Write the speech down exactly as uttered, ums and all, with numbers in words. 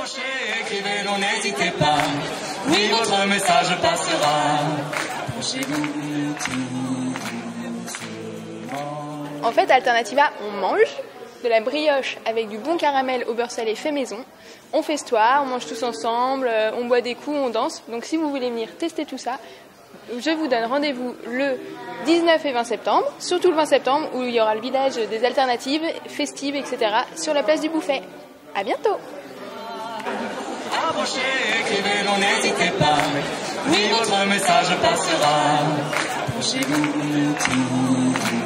Écrivez, non, n'hésitez pas. Oui, votre message passera. Penchez-vous tout doucement. En fait, Alternativa, on mange de la brioche avec du bon caramel au beurre salé fait maison. On festoie, on mange tous ensemble, on boit des coups, on danse. Donc si vous voulez venir tester tout ça, je vous donne rendez-vous le dix-neuf et vingt septembre, surtout le vingt septembre où il y aura le village des alternatives, festives, et cetera sur la place du Bouffet. À bientôt. Approchez, écrivez, non, n'hésitez pas. Oui, votre message passera. Penchez-vous tout doucement.